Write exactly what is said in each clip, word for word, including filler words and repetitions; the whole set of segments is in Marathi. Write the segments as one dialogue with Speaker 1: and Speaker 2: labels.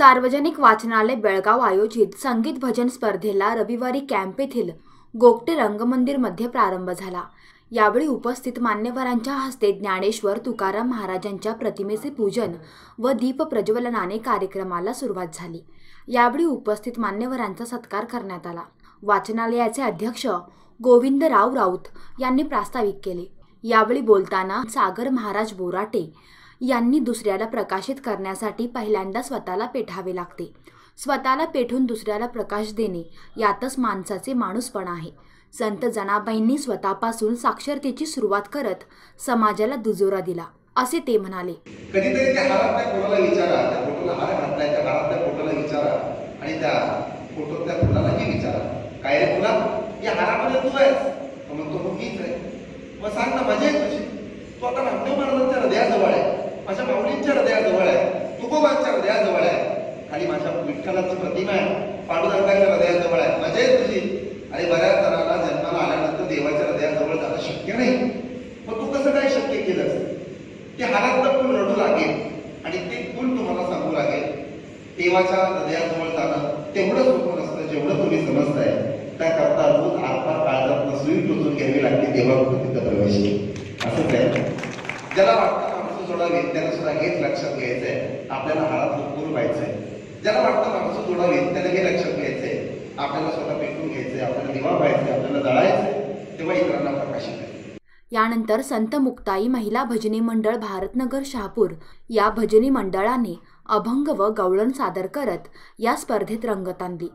Speaker 1: सार्वजनिक वाचनालय बेळगाव आयोजित संगीत भजन स्पर्धेला रविवारी कॅम्प येथील गोगटे रंगमंदिरमध्ये प्रारंभ झाला। यावेळी उपस्थित मान्यवरांच्या हस्ते ज्ञानेश्वर तुकाराम महाराजांच्या प्रतिमेचे पूजन व दीप प्रज्वलनाने कार्यक्रमाला सुरुवात झाली। यावेळी उपस्थित मान्यवरांचा सत्कार करण्यात आला। वाचनालयाचे अध्यक्ष गोविंदराव राऊत यांनी प्रास्ताविक केले। यावेळी बोलताना सागर महाराज बोराटे यांनी दुसऱ्याला प्रकाशित करण्यासाठी पहिल्यांदा स्वतःला पेठावे लागते। स्वतःला पेठून दुसऱ्याला प्रकाश देणे यातच माणसाचे माणूसपण आहे। संत जनाबाईंनी स्वतःपासून साक्षरतेची सुरुवात करत समाजाला दुजोरा दिला, असे ते म्हणाले।
Speaker 2: कधीतरी त्या हारातल्या कोणाला विचारा, त्या फोटोला हार घातलाय त्या हारातल्या फोटोला विचारा आणि त्या फोटोतल्या फुलालाही विचारा, काय रे फुला, या हारामध्ये तू आहेस? तो म्हणतो हो मीच आहे। मग सांग ना माझी आहे तुझी? तू आता नामदेव महाराजांच्या हृदयाजवळ आहे, माझ्या माऊलींच्या हृदयाजवळ आहे, तुकोबांच्या हृदयाजवळ आहे, खाली माझ्या विठ्ठलाची प्रतिमा आहे, पांडुरंगाच्या हृदयाजवळ आहे, मजा आहे तुझी। अरे बऱ्याच जणांना जन्माला आल्यानंतर देवाच्या हृदयाजवळ जाणं शक्य नाही, मग तू कसं काय शक्य केलंस? ते हारातलं फुल रडू लागेल आणि ते फुल तुम्हाला सांगू लागेल देवाच्या हृदयाजवळ जाणं तेवढं सोपं नसतं जेवढं तुम्ही समजताय। त्याकरता रोज आत्मा काळजात सुई टोचून घ्यावी लागते तेव्हा कुठे तिथं प्रवेश येईल। असं काय ज्याला वाटतं माणसं जोडावी त्याला सुद्धा हेच लक्षात घ्यायचंय, आपल्याला हारात फुल व्हायचंय। ज्याला वाटतं माणसं जोडावी त्याला हे लक्षात घ्यायचंय, आपल्याला स्वतः पेटून घ्यायचंय, आपल्याला दिवा व्हायचंय, आपल्याला जळायचंय, तेव्हा इतरांना प्रकाशित करायचं।
Speaker 1: यानंतर संत मुक्ताई महिला भजनी मंडळ भारतनगर शहापूर या भजनी मंडळाने अभंग व गवळण सादर करत या स्पर्धेत रंगत आणली।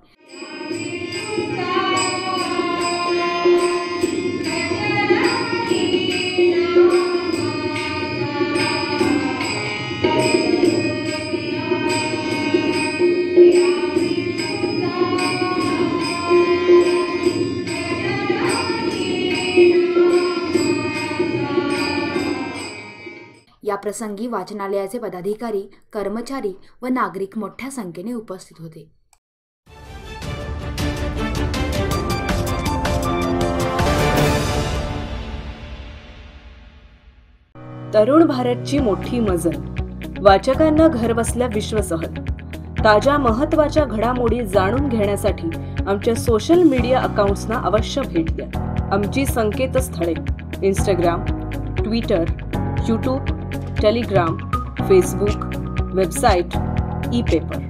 Speaker 1: या प्रसंगी वाचनालयाचे पदाधिकारी, कर्मचारी व नागरिक मोठ्या संख्येने उपस्थित होते।
Speaker 3: तरुण भारतची मोठी मजल, वाचकांना घरबसल्या विश्वसहल ताज्या महत्त्वाच्या घडामोडी जाणून घेण्यासाठी आमच्या सोशल मीडिया अकाउंट्सना अवश्य भेट द्या। आमची संकेतस्थळे Instagram, Twitter, YouTube, Telegram, Facebook, website, e paper